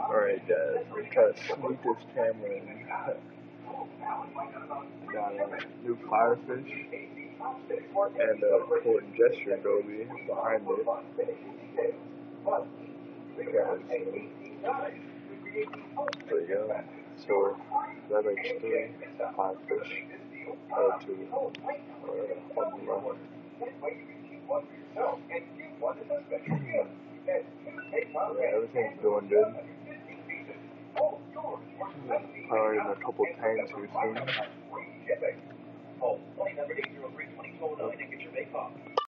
Alright guys, we're trying to sneak this camera in. Got a new firefish and a court jester goby behind it. The camera's there you go. So that makes 3 firefish. Or 2. One more. Yeah, everything's doing good. Probably in a couple tanks here soon.